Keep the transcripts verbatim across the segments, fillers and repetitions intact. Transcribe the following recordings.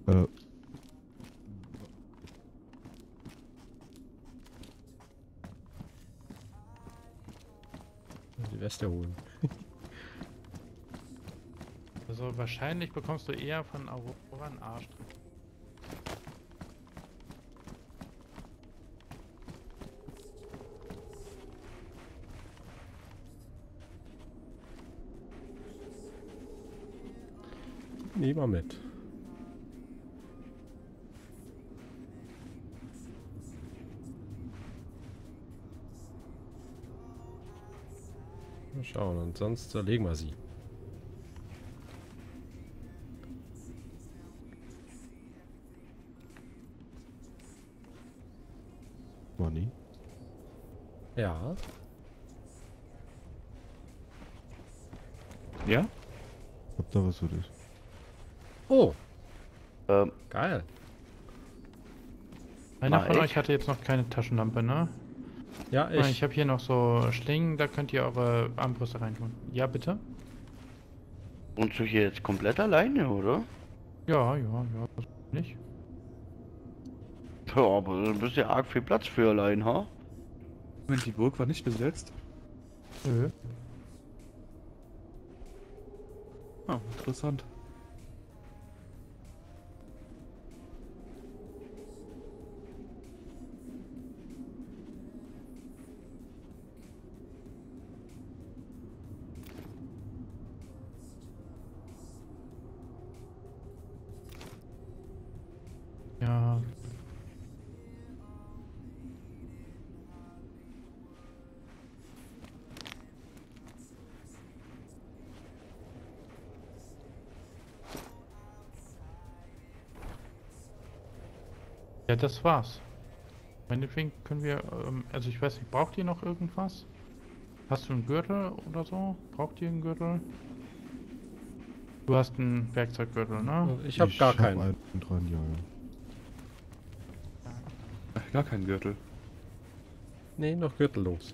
Äh, Die Weste holen. Also wahrscheinlich bekommst du eher von Aurora einen Arsch. Nehmen wir mit. Mal schauen, und sonst zerlegen wir sie. Money. Ja. Ja? Hab da was für dich. Oh, Ähm, geil. Einer Mach von ich? euch hatte jetzt noch keine Taschenlampe, ne? Ja, Ich, ich. ich habe hier noch so Schlingen, da könnt ihr eure Armbrüste reintun. Ja, bitte? und du hier jetzt komplett alleine, oder? Ja, ja, ja, was nicht? Ja, aber du bist ja arg viel Platz für allein, ha? Moment, die Burg war nicht besetzt? Nö. Ah, interessant. Ja. Ja, das war's. Meinetwegen können wir, ähm, also ich weiß nicht, braucht ihr noch irgendwas? Hast du einen Gürtel oder so? Braucht ihr einen Gürtel? Du hast einen Werkzeuggürtel, ne? Ich habe gar keinen. einen dran, ja, ja. Ach, gar kein Gürtel. Nee, noch gürtellos.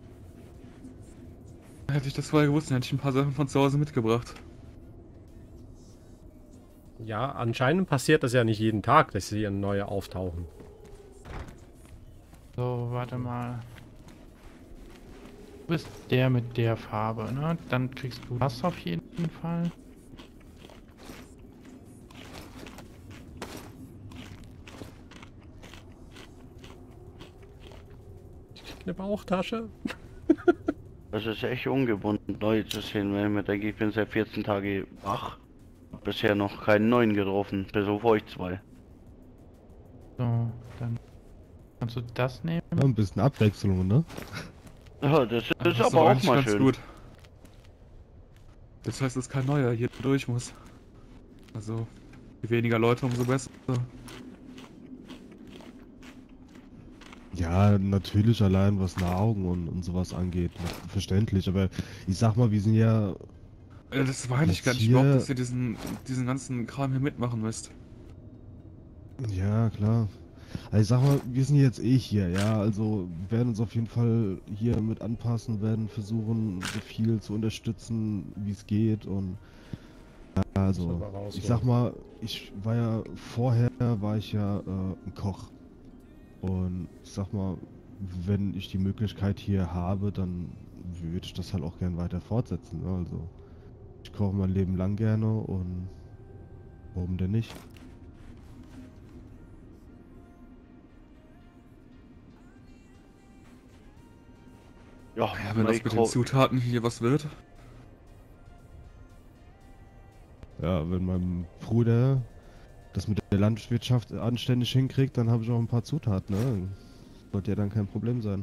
Hätte ich das vorher gewusst, dann hätte ich ein paar Sachen von zu Hause mitgebracht. Ja, anscheinend passiert das ja nicht jeden Tag, dass hier neue auftauchen. So, warte mal. Du bist der mit der Farbe, ne? Dann kriegst du das auf jeden Fall. Eine Bauchtasche. Das ist echt ungewohnt, neu zu sehen, wenn ich mir denke, ich bin seit vierzehn Tagen wach. Hab bisher noch keinen neuen getroffen, bis auf euch zwei. So, dann kannst du das nehmen. Ja, ein bisschen Abwechslung, ne? Ja, das ist, Das ist aber doch auch eigentlich mal ganz schön. gut. Das heißt, dass kein neuer hier durch muss. Also, je weniger Leute, umso besser. Ja, natürlich allein was Nahrung und, und sowas angeht. Verständlich, aber ich sag mal, wir sind ja. Äh, Das meine ich Jetzt gar nicht hier- überhaupt, dass ihr diesen, diesen ganzen Kram hier mitmachen müsst. Ja, klar. Also ich sag mal, wir sind jetzt eh hier, ja. Also wir werden uns auf jeden Fall hier mit anpassen, werden versuchen, so viel zu unterstützen, wie es geht. Und ja, also, Müssen wir mal rausholen. ich sag mal, ich war ja vorher, war ich ja äh, ein Koch. Und ich sag mal, wenn ich die Möglichkeit hier habe, dann würde ich das halt auch gern weiter fortsetzen. Ne? Also ich koche mein Leben lang gerne und warum denn nicht? Ja, Ja, wenn das mein mit den Ko- Zutaten hier was wird. Ja, wenn mein Bruder das mit der Landwirtschaft anständig hinkriegt, dann habe ich auch ein paar Zutaten. Ne? Sollte ja dann kein Problem sein.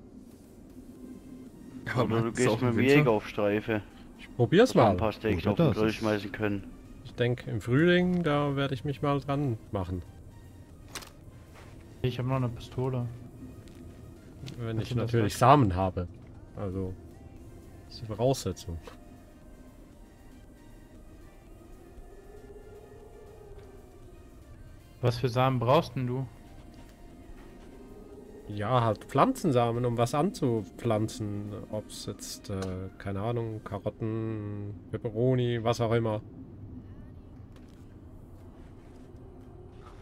Ja, Oder du meinst gehst auch im mit dem Winter? Jäger auf Streife. Ich probier's Dass wir ein mal. paar Steaks Oder auf den das. Grill schmeißen können. Ich denke, im Frühling, da werde ich mich mal dran machen. Ich habe noch eine Pistole. Wenn Was ich sind das natürlich für- Samen habe. Also, das ist die Voraussetzung. Was für Samen brauchst denn du? Ja, halt Pflanzensamen, um was anzupflanzen. Ob es jetzt, äh, keine Ahnung, Karotten, Peperoni, was auch immer.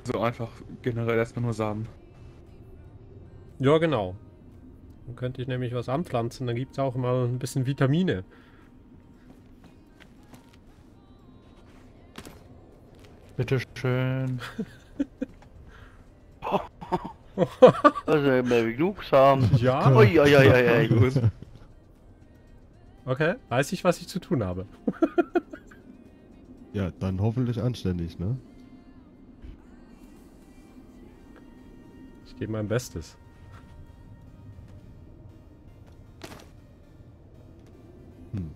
So einfach generell erstmal nur Samen. Ja, genau. Dann könnte ich nämlich was anpflanzen, dann gibt es auch mal ein bisschen Vitamine. Bitteschön. Also immer genug Samen. Ja, Ui, ui, ui, ui, ui. Gut. okay. Weiß ich, was ich zu tun habe. Ja, dann hoffentlich anständig, ne? Ich gebe mein Bestes. Hm.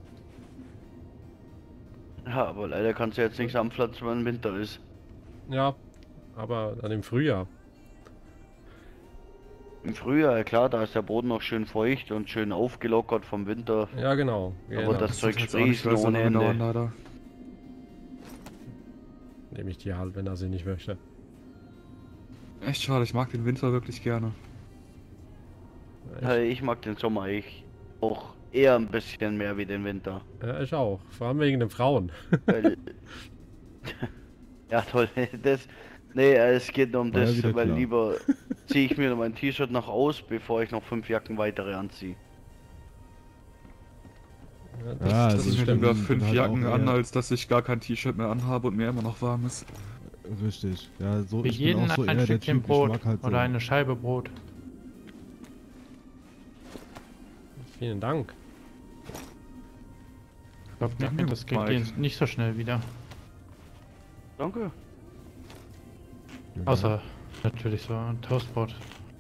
Ja, aber leider kannst du jetzt nichts anpflanzen, wenn Winter ist. Ja, aber dann im Frühjahr. Im Frühjahr, klar, da ist der Boden noch schön feucht und schön aufgelockert vom Winter. Ja, genau. Aber genau. das Zeug wird jetzt auch nicht sprießen so ohne lange dauern, Ende. leider. Nehme ich die halt, wenn er sie nicht möchte. Echt schade, ich mag den Winter wirklich gerne. Ja, ich mag den Sommer ich auch eher ein bisschen mehr wie den Winter. Ja, ich auch. Vor allem wegen den Frauen. Weil, ja toll, das, nee, es geht nur um War ja das, wieder weil klar. lieber ziehe ich mir mein T-Shirt noch aus, bevor ich noch fünf Jacken weitere anziehe. Ja, Ja, das das Ich ist mir stimmt. lieber bin fünf halt Jacken auch an, eher- als dass ich gar kein T-Shirt mehr anhabe und mir immer noch warm ist. Richtig. Ja, so Für ich bin jeden auch so ein eher der Stückchen Typ, ich Brot mag halt so. oder eine Scheibe Brot. Vielen Dank. Ich glaube, Ja, mir das kriegt Mike. ihr nicht so schnell wieder. Danke. Ja. Außer natürlich so ein Toastbrot.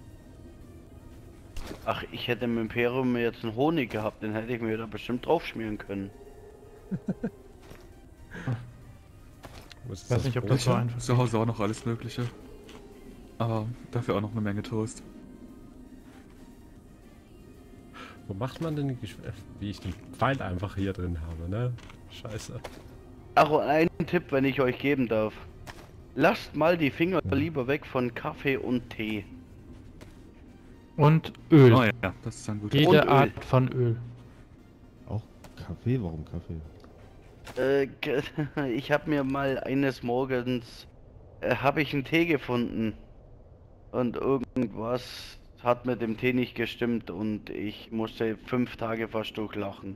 Ach, ich hätte im Imperium jetzt einen Honig gehabt, den hätte ich mir da bestimmt drauf schmieren können. Was ist Ich weiß nicht, ob das so Ich hab einfach zu Hause auch noch alles Mögliche. Aber dafür auch noch eine Menge Toast. Wo macht man denn die Gesch wie ich den Pfeil einfach hier drin habe, ne? Scheiße. Ach, und einen Tipp, wenn ich euch geben darf. Lasst mal die Finger lieber weg von Kaffee und Tee. Und Öl. Oh ja, das ist dann gut. Und Jede Öl. Art von Öl. Auch Kaffee? Warum Kaffee? Äh, ge- ich habe mir mal eines Morgens, äh, habe ich einen Tee gefunden. Und irgendwas hat mit dem Tee nicht gestimmt und ich musste fünf Tage fast durchlachen.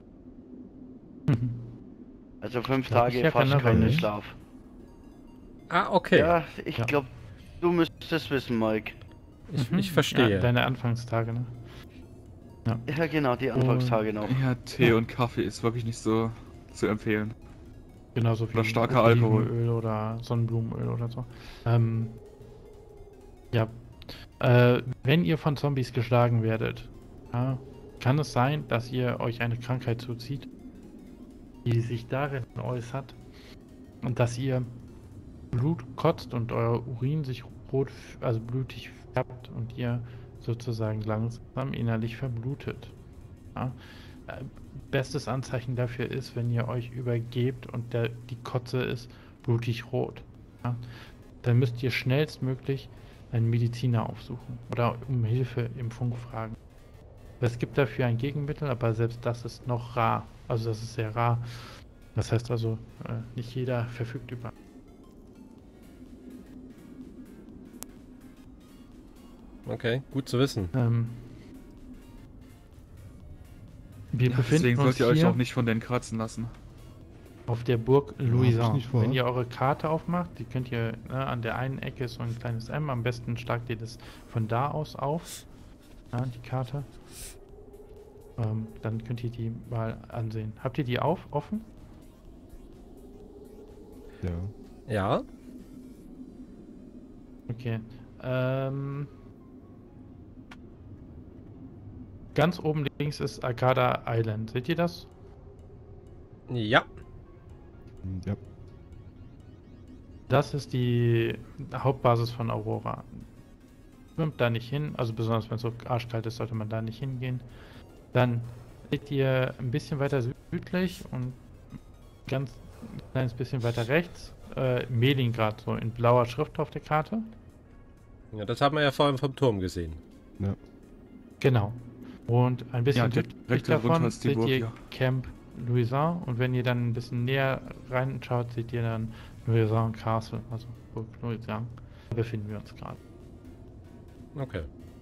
Also fünf Glaub ich Tage ja fast generell keinen nicht. Schlaf. Ah, okay. Ja, ich Ja. glaube, du müsstest wissen, Mike. Ich, Mhm. ich verstehe. Ja, deine Anfangstage, ne? Ja, genau, die Anfangstage noch. Ja, Tee und Kaffee ist wirklich nicht so zu empfehlen. Genauso wie Oder starker Alkohol. Olivenöl oder Sonnenblumenöl oder so. Ähm, ja. Äh, wenn ihr von Zombies geschlagen werdet, ja, kann es sein, dass ihr euch eine Krankheit zuzieht, die sich darin äußert, und dass ihr Blut kotzt und euer Urin sich rot, f- also blutig färbt und ihr sozusagen langsam innerlich verblutet. Ja? Äh, Bestes Anzeichen dafür ist, wenn ihr euch übergebt und der, die Kotze ist blutig rot. Ja? Dann müsst ihr schnellstmöglich einen Mediziner aufsuchen oder um Hilfe im Funk fragen. Es gibt dafür ein Gegenmittel, aber selbst das ist noch rar. Also das ist sehr rar. Das heißt also, äh, nicht jeder verfügt über. Okay, gut zu wissen. Ähm, wir Ja, befinden deswegen uns sollt ihr euch hier auch nicht von denen kratzen lassen. auf der Burg hab ich Louison. nicht vor. Wenn ihr eure Karte aufmacht, die könnt ihr, ne, an der einen Ecke ist so ein kleines M, am besten schlagt ihr das von da aus auf, ja, die Karte. Ähm, dann könnt ihr die mal ansehen. Habt ihr die auf, offen? Ja. Ja, Okay. Ähm, ganz oben links ist Arcada Island. Seht ihr das? ja. Hm, Ja. Das ist die Hauptbasis von Aurora. Schwimmt da nicht hin, also besonders wenn es so arschkalt ist, sollte man da nicht hingehen. Dann seht ihr ein bisschen weiter südlich und ganz ein kleines bisschen weiter rechts äh, Melingrad, so in blauer Schrift auf der Karte. Ja, das haben wir ja vorhin vom Turm gesehen. Ja. Genau. Und ein bisschen Ja, direkt südlich darunter davon ist die seht Burg, ihr ja. Camp Louison und wenn ihr dann ein bisschen näher reinschaut, seht ihr dann Louison Castle, also Burg Louison. befinden wir uns gerade. Okay.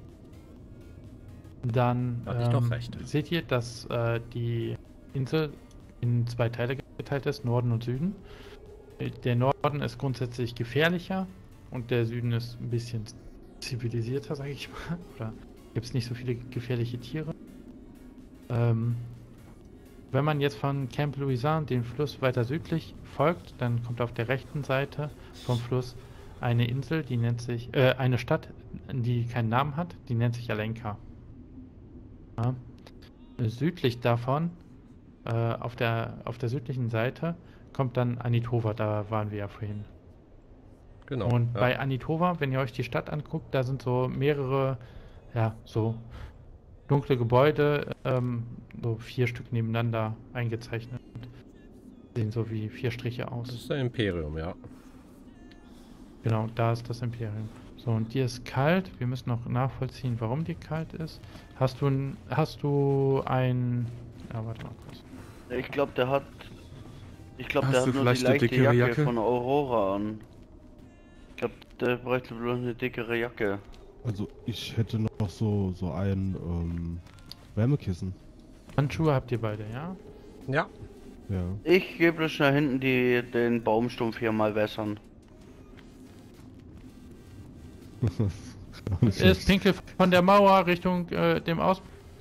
Dann Hatte ich doch ähm, recht. seht ihr, dass äh, die Insel in zwei Teile geteilt ist, Norden und Süden. Äh, Der Norden ist grundsätzlich gefährlicher und der Süden ist ein bisschen zivilisierter, sage ich mal. Oder gibt es nicht so viele gefährliche Tiere. Ähm, wenn man jetzt von Camp Louisan den Fluss weiter südlich folgt, dann kommt auf der rechten Seite vom Fluss eine Insel, die nennt sich, äh, eine Stadt, die keinen Namen hat, die nennt sich Alenka. Ja. Südlich davon, äh, auf der, auf der südlichen Seite, kommt dann Anitova, da waren wir ja vorhin. Genau. Und ja. bei Anitova, wenn ihr euch die Stadt anguckt, da sind so mehrere, ja, so dunkle Gebäude, ähm, so vier Stück nebeneinander eingezeichnet. Sehen so wie vier Striche aus. Das ist ein Imperium, ja. Genau, da ist das Imperium. So, und dir ist kalt. Wir müssen noch nachvollziehen, warum dir kalt ist. Hast du ein, hast du ein, ja, warte mal kurz. Ich glaube, der hat. Ich glaube, Hast der du hat nur die vielleicht eine leichte dickere Jacke, Jacke? von Aurora an. Ich glaube, der bräuchte bloß eine dickere Jacke. Also ich hätte noch so, so ein ähm, Wärmekissen. Handschuhe habt ihr beide, ja? Ja. Ja. Ich gehe bloß nach hinten die, den Baumstumpf hier mal wässern. Auch nicht Ist schlecht. pinkel von der Mauer Richtung äh, dem Aus.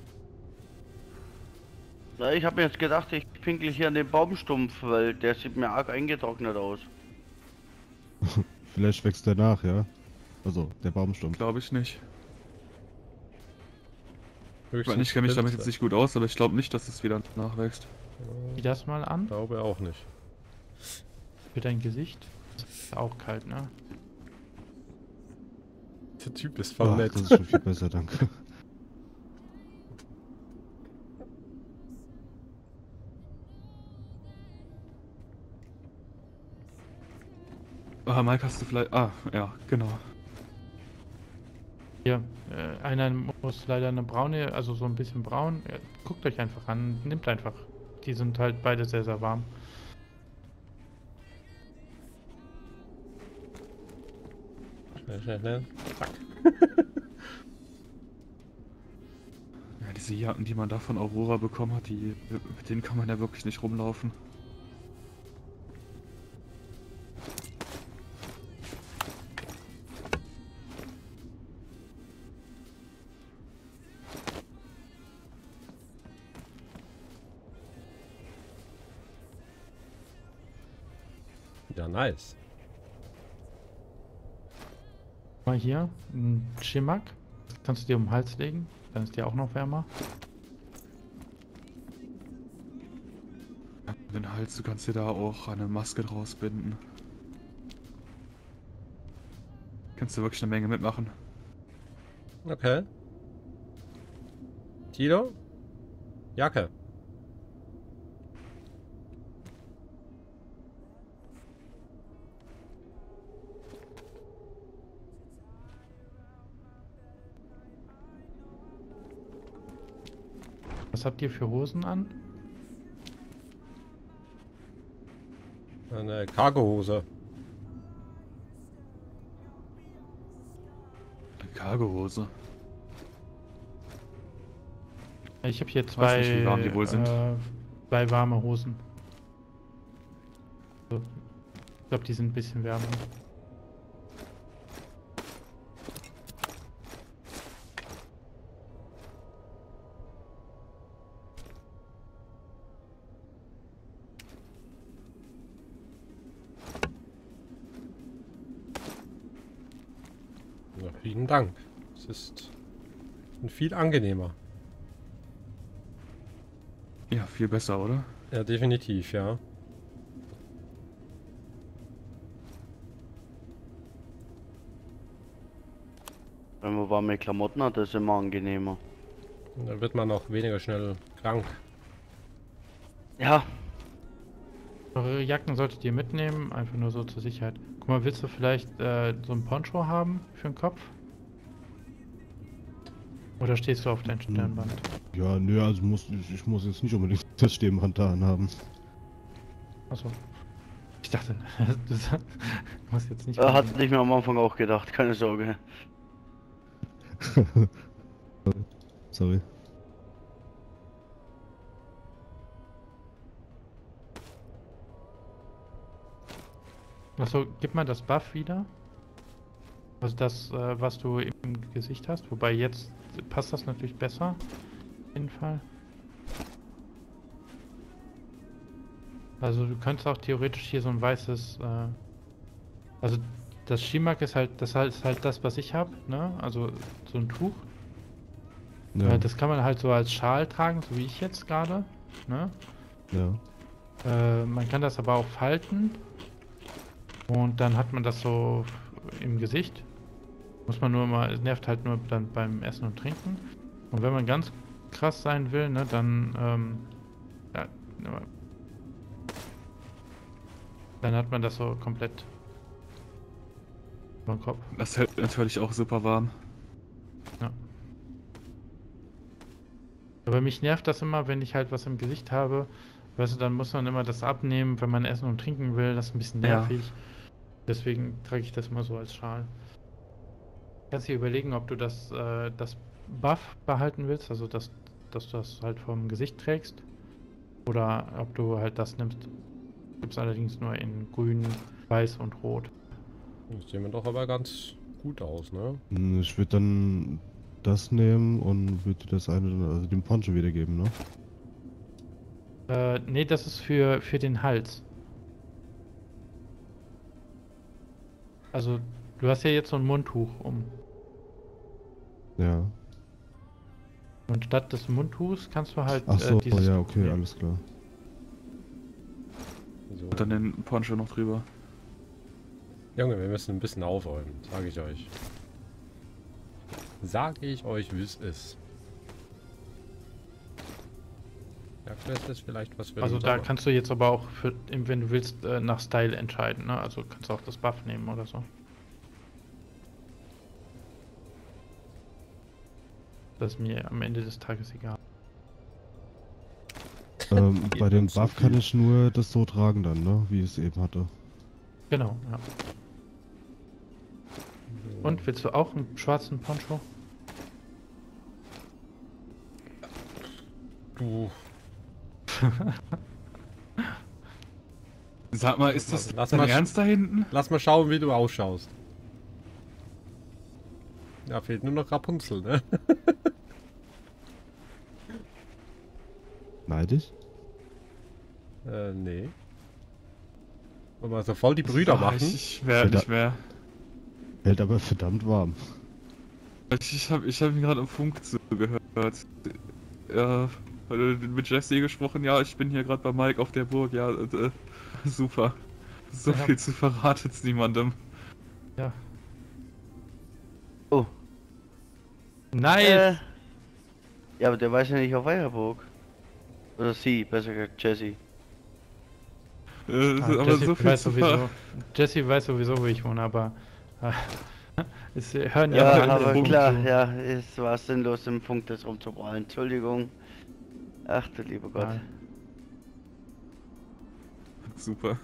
Na, ich habe mir jetzt gedacht, ich pinkel hier an den Baumstumpf, weil der sieht mir arg eingetrocknet aus. Vielleicht wächst der nach, ja? Also, der Baumstumpf. Glaube ich nicht. Ich Höchstens meine, ich kenne mich damit Pilze. jetzt nicht gut aus, aber ich glaube nicht, dass es wieder nachwächst. Zieh das mal an. Glaube auch nicht. Für dein Gesicht. Ist auch kalt, ne? Der Typ ist voll Ach, nett. das ist schon viel besser, danke. Ah, Mike, hast du vielleicht... Ah, ja, genau. Hier, äh, einer muss leider eine braune, also so ein bisschen braun. Ja, guckt euch einfach an, nimmt einfach. Die sind halt beide sehr, sehr warm. Schnell, schnell, schnell. Zack. Ja, diese Jacken, die man da von Aurora bekommen hat, die, mit denen kann man ja wirklich nicht rumlaufen. Ja, nice. Mal hier, ein Schimak. Das kannst du dir um den Hals legen, dann ist dir auch noch wärmer. Ja, den Hals, du kannst dir da auch eine Maske draus binden. Kannst du wirklich eine Menge mitmachen. Okay. Tilo? Jacke. Was habt ihr für Hosen an? Eine Cargohose. Eine Cargohose. Ich habe hier weiß zwei, nicht, wie warm die wohl sind. Äh, zwei warme Hosen. So. Ich glaube, die sind ein bisschen wärmer. Ja, vielen Dank. Es ist viel angenehmer. Ja, viel besser, oder? Ja, definitiv, ja. Wenn man warme Klamotten hat, ist es immer angenehmer. Da wird man auch weniger schnell krank. Ja, Eure Jacken solltet ihr mitnehmen, einfach nur so zur Sicherheit. Guck mal, willst du vielleicht äh, so ein Poncho haben für den Kopf? Oder stehst du auf dein Stirnband? Ja, nö, also muss, ich, ich muss jetzt nicht unbedingt das Stirnband da haben. Achso. Ich dachte, das muss jetzt nicht. Äh, hatte ich mir am Anfang auch gedacht, keine Sorge. Sorry. Achso, gib mal das Buff wieder. Also das, äh, was du im Gesicht hast. Wobei jetzt passt das natürlich besser. Auf jeden Fall. Also du könntest auch theoretisch hier so ein weißes, äh, also das Schimak ist halt, das ist halt das, was ich habe, ne? Also so ein Tuch. Ja, Äh, das kann man halt so als Schal tragen, so wie ich jetzt gerade, ne? ja. Äh, man kann das aber auch falten. Und dann hat man das so im Gesicht. Muss man nur mal, es nervt halt nur dann beim Essen und Trinken. Und wenn man ganz krass sein will, ne, dann, ähm, ja, dann hat man das so komplett über den Kopf. Das hält natürlich auch super warm. Ja. Aber mich nervt das immer, wenn ich halt was im Gesicht habe. Weißt du, dann muss man immer das abnehmen, wenn man essen und trinken will. Das ist ein bisschen Ja. nervig. Deswegen trage ich das mal so als Schal. Kannst dir überlegen, ob du das, äh, das Buff behalten willst, also dass, dass du das halt vom Gesicht trägst. Oder ob du halt das nimmst. Gibt es allerdings nur in grün, weiß und rot. Das sehen wir doch aber ganz gut aus, ne? Hm, Ich würde dann das nehmen und würde das eine, dann- also den Poncho wiedergeben, ne? Äh, nee, das ist für, für den Hals. Also, du hast ja jetzt so ein Mundtuch um. Ja. Und statt des Mundtuchs kannst du halt Ach so, äh, dieses ja, Tuch okay, nehmen. alles klar. So. Und dann den Poncho noch drüber. Junge, wir müssen ein bisschen aufräumen, sage ich euch. Sage ich euch, wie es ist. Ja, das ist vielleicht was für Also den da Sommer. kannst du jetzt aber auch, für, wenn du willst, äh, nach Style entscheiden, ne? Also kannst du auch das Buff nehmen oder so. Das ist mir am Ende des Tages egal. Ähm, bei dem uns so Buff kann viel. ich nur das so tragen dann, ne? Wie ich es eben hatte. Genau, ja. Und willst du auch einen schwarzen Poncho? Du. Sag mal, ist das Lass dein mal- Ernst da hinten? Lass mal schauen, wie du ausschaust. Ja, fehlt nur noch Rapunzel, ne? Neidisch? äh, nee. Wollen wir so voll die Brüder Ah, machen? Ich, ich werde Ja, nicht mehr. Hält aber verdammt warm. Ich, ich habe ich hab mir gerade im Funk zugehört. Ja, weil du mit Jesse gesprochen, ja, ich bin hier gerade bei Mike auf der Burg, ja, und, äh, super. So Ja. viel zu verratet's niemandem. Ja. Oh. Nice! Äh, ja, aber der weiß ja nicht auf Eierburg. Oder sie, besser gesagt, Jesse. Äh, Ah, aber Jesse so viel weiß zu sowieso, ver... Jesse weiß sowieso, wo ich wohne, aber äh, es hören ja, Ja, alle aber Funken klar, zu. ja, es war sinnlos im Funk das rumzubrallen. Entschuldigung. Ach du lieber Gott. Ja. Super.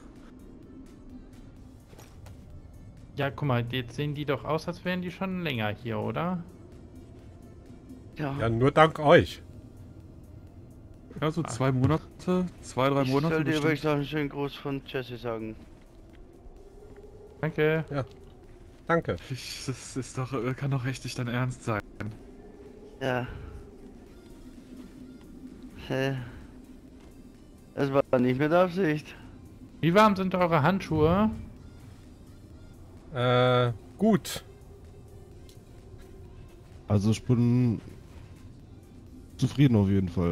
Ja, guck mal, jetzt sehen die doch aus, als wären die schon länger hier, oder? Ja, Ja, nur dank euch. Ja, so zwei Monate, zwei, drei ich Monate soll dir bestimmt. wirklich noch einen schönen Gruß von Jesse sagen. Danke. Danke. Ich, das ist doch, äh, kann doch richtig dein Ernst sein. Ja. Hä? Es war nicht mit Absicht. Wie warm sind eure Handschuhe? Äh, gut. Also ich bin zufrieden auf jeden Fall.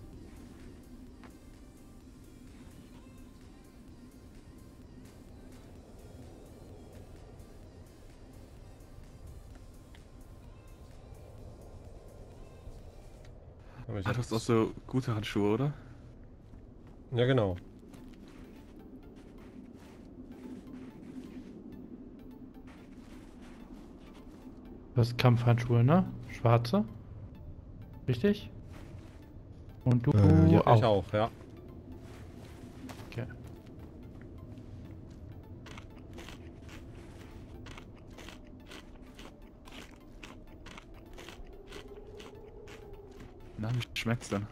Aber ich Ah, hab- du hast auch so gute Handschuhe, oder? Ja, genau. Du hast Kampfhandschuhe, ne? Schwarze? Richtig? Und du Äh, Ja, auch. ich auch, ja. Okay. Na, wie schmeckt's denn?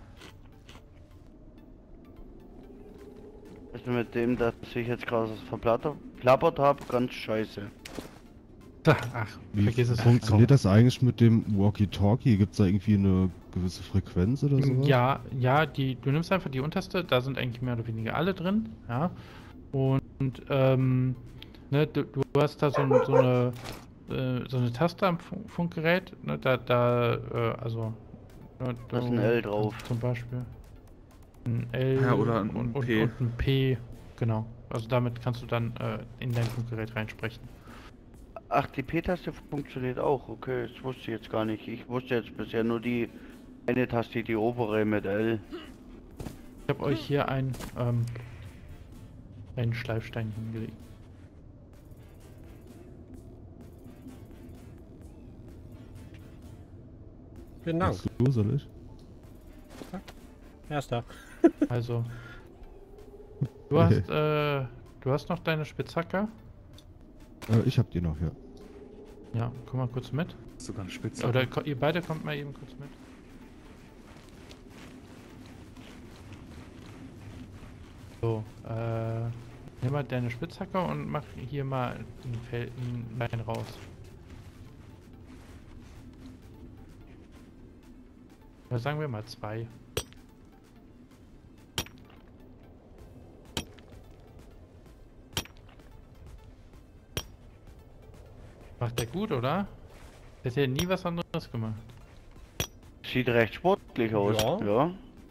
Also mit dem, dass ich jetzt gerade verplappert habe, ganz scheiße. Ach, Wie vergiss es. funktioniert das eigentlich mit dem Walkie-Talkie? Gibt es da irgendwie eine gewisse Frequenz oder sowas? Ja, ja, die, du nimmst einfach die unterste, da sind eigentlich mehr oder weniger alle drin, ja. Und, ähm, ne, du, du hast da so, ein, so eine äh, so eine Taste am Fun Funkgerät, ne, da, da, äh, also ne, Da ist ein du L kannst drauf. Zum Beispiel ein L Ja, oder ein und, und, P. und ein P, genau. Also damit kannst du dann äh, in dein Funkgerät reinsprechen. Ach, die P-Taste funktioniert auch. Okay, das wusste ich jetzt gar nicht. Ich wusste jetzt bisher nur die eine Taste, die obere mit L. Ich habe euch hier ein, ähm, einen Schleifstein hingelegt. Vielen Dank. Hast du, soll ich? Erster. Also, du hast, äh, du hast noch deine Spitzhacke? Äh, ich hab die noch, ja. Ja, komm mal kurz mit. Sogar eine Spitze. Oder ko- ihr beide kommt mal eben kurz mit. So, äh, nimm mal deine Spitzhacke und mach hier mal ein Feld, ein Bein raus. Oder sagen wir mal zwei. Macht der gut, oder? Der hat ja nie was anderes gemacht. Sieht recht sportlich aus. Ja. Ja.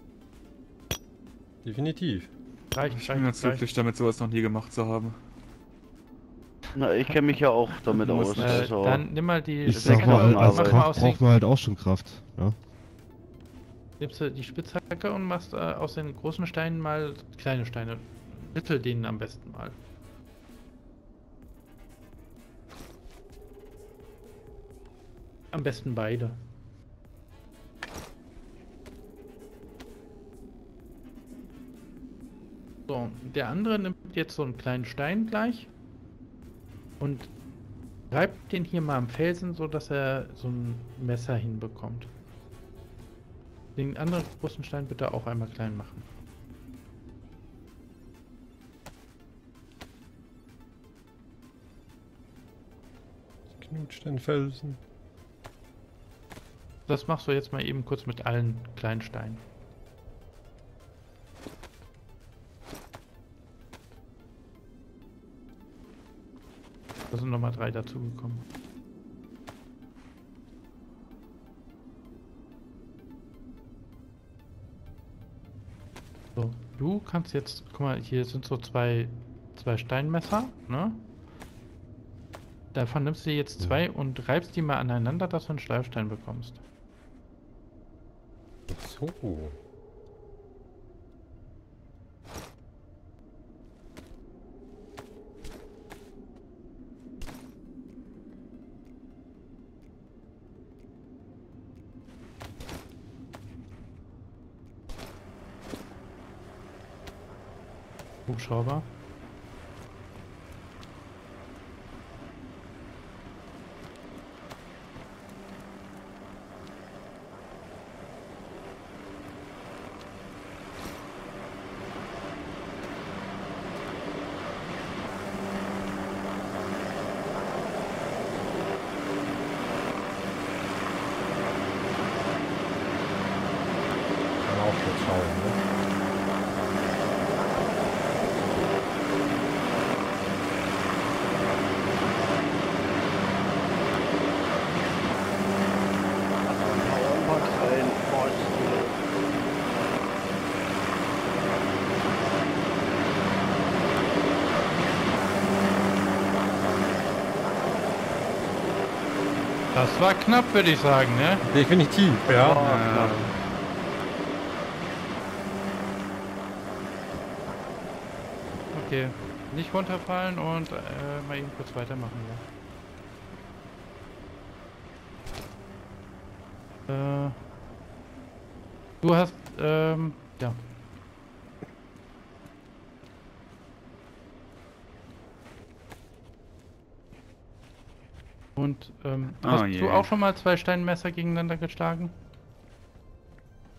Definitiv. Reicht, Ich bin ganz reicht, glücklich damit, sowas noch nie gemacht zu haben. Na, ich kenne mich ja auch damit Du musst aus. nicht. Äh, Also, dann nimm mal die Ich Das sag kann mal, man als aber- Koch aus den, braucht man halt auch schon Kraft. Ja? nimmst du die Spitzhacke und machst äh, aus den großen Steinen mal kleine Steine. Drittel denen am besten mal. Am besten beide. So, der andere nimmt jetzt so einen kleinen Stein gleich und reibt den hier mal am Felsen, so dass er so ein Messer hinbekommt. Den anderen großen Stein bitte auch einmal klein machen. Knutscht den Felsen. Das machst du jetzt mal eben kurz mit allen kleinen Steinen. Da sind nochmal drei dazugekommen. So, du kannst jetzt, guck mal, hier sind so zwei, zwei Steinmesser, ne? Davon nimmst du jetzt Ja. zwei und reibst die mal aneinander, dass du einen Schleifstein bekommst. So. Hubschrauber. Kann auch schon schauen, ne? Powerbox rein. Boah, ist das wieder- Das war knapp, würde ich sagen, ne? Definitiv, ja. Ja. Okay, nicht runterfallen und äh, mal eben kurz weitermachen, ja. Äh, du hast, ähm, ja. Und, ähm, Oh hast je. du auch schon mal zwei Steinmesser gegeneinander geschlagen?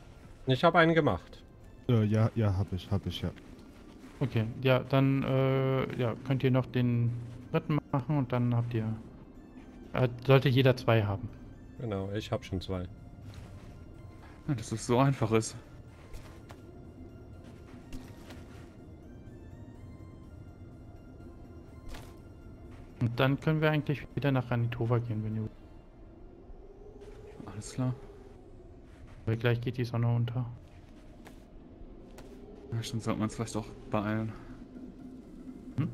Ich habe einen gemacht. Äh, ja, ja, hab ich, hab ich, ja. Okay, ja, dann äh, ja, könnt ihr noch den dritten machen und dann habt ihr... Äh, sollte jeder zwei haben. Genau, ich habe schon zwei. Ja, dass es so einfach ist. Und dann können wir eigentlich wieder nach Ranitova gehen, wenn ihr... Alles klar. Weil gleich geht die Sonne unter. Ja, stimmt, sollte man es vielleicht auch beeilen. Hm?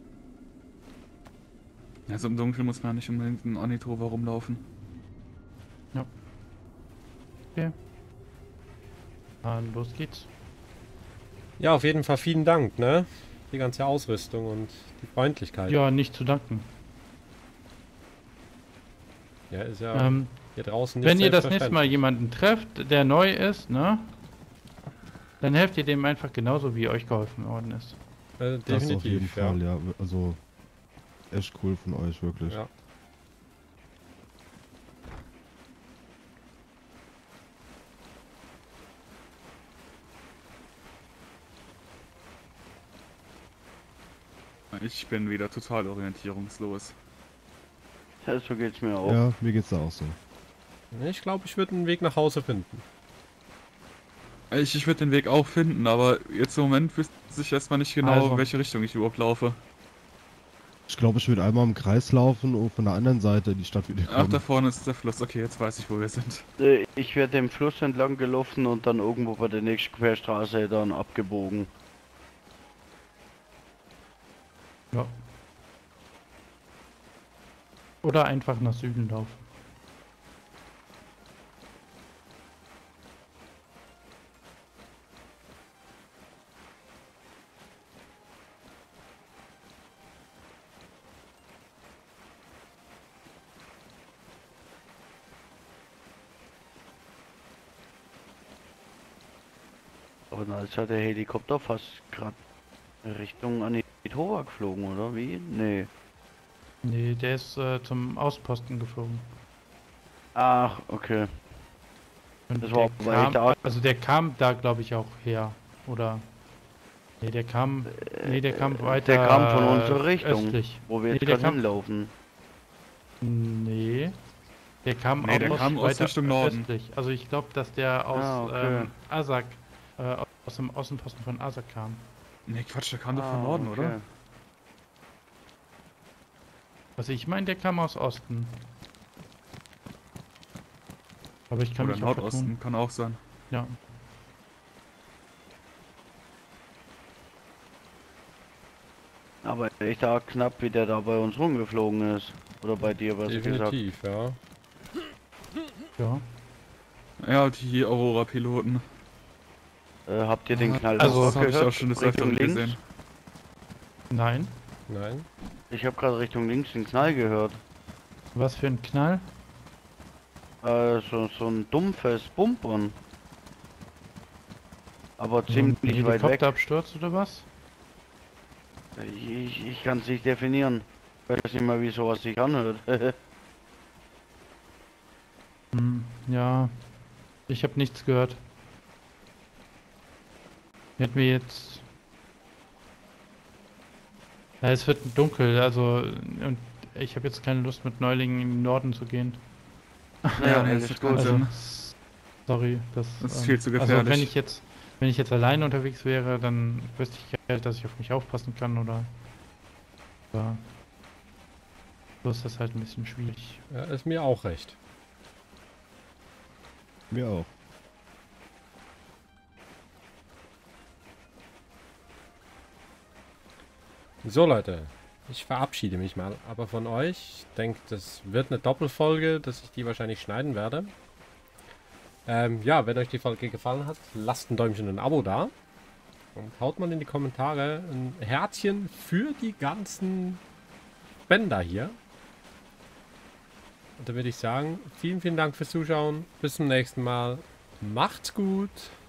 Ja, so im Dunkeln muss man ja nicht unbedingt in Anitrova rumlaufen. Ja. Okay. Dann los geht's. Ja, auf jeden Fall vielen Dank, ne? Die ganze Ausrüstung und die Freundlichkeit. Ja, nicht zu danken. Ja, ist ja Ähm, hier draußen nicht wenn ihr das nächste Mal selbstverständlich. jemanden trefft, der neu ist, ne? Dann helft ihr dem einfach genauso, wie euch geholfen worden ist. Äh, Das auf jeden definitiv, ja. Fall, ja. Also, echt cool von euch, wirklich. Ja. Ich bin wieder total orientierungslos. Ja, so geht's mir auch. Ja, mir geht's da auch so. Ich glaube, ich würde einen Weg nach Hause finden. Ich, ich würde den Weg auch finden, aber jetzt im Moment wüsste ich erstmal nicht genau, Also. in welche Richtung ich überhaupt laufe. Ich glaube, ich würde einmal im Kreis laufen und von der anderen Seite in die Stadt wieder Ach, kommen. da vorne ist der Fluss. Okay, jetzt weiß ich, wo wir sind. Äh, Ich werde den Fluss entlang gelaufen und dann irgendwo bei der nächsten Querstraße dann abgebogen. Ja. Oder einfach nach Süden laufen. Und als hat der Helikopter fast gerade Richtung Anitova geflogen, oder wie? Nee. Nee, der ist äh, zum Außenposten geflogen. Ach, okay. Und Das der war aber echt kam, arg. also der kam da, glaube ich, auch her. Oder... Nee, der kam... Nee, der kam weiter... Der kam von unserer äh, Richtung, Östlich. wo wir Nee, jetzt der gerade kam- hinlaufen. Nee. Der kam Nee, der aus, kam aus weiter Richtung Norden. östlich. Also ich glaube, dass der aus Ah, okay. ähm, Asak, äh, aus dem Außenposten von Asak kam. Nee, Quatsch, der kam doch Ah, von Norden, okay. oder? Also ich meine, der kam aus Osten. Aber ich kann Oder mich auch Nordosten, vertun. kann auch sein. Ja. Aber echt arg knapp, wie der da bei uns rumgeflogen ist. Oder bei dir, was gesagt. Definitiv, ja. Ja. Ja, die Aurora-Piloten. Äh, habt ihr den Ah, Knall also, auch das habe ich gehört? auch schon des Richtung Öfteren links? gesehen. Nein. Nein. Ich habe gerade Richtung links den Knall gehört. Was für ein Knall? Äh, so, so ein dumpfes Bumpern. Aber So ein ziemlich weit weg. Helikopterabsturz oder was? Ich, ich, ich kann es nicht definieren. Ich weiß nicht mal, wie sowas sich anhört. Hm, ja. Ich habe nichts gehört. Hätten wir jetzt... Ja, es wird dunkel, also... Und ich habe jetzt keine Lust, mit Neulingen in den Norden zu gehen. Naja, nee, das das ist macht gut. Also, Sinn. sorry, das, Das ist ähm, viel zu Also gefährlich. wenn ich jetzt, wenn ich jetzt alleine unterwegs wäre, dann wüsste ich halt, dass ich auf mich aufpassen kann oder. Ja. So ist das halt ein bisschen schwierig. Ja, ist mir auch recht. Mir auch. So Leute, ich verabschiede mich mal aber von euch. Ich denke, das wird eine Doppelfolge, dass ich die wahrscheinlich schneiden werde. Ähm, ja, wenn euch die Folge gefallen hat, lasst ein Däumchen und ein Abo da. Und haut mal in die Kommentare ein Herzchen für die ganzen Spender hier. Und dann würde ich sagen, vielen, vielen Dank fürs Zuschauen. Bis zum nächsten Mal. Macht's gut.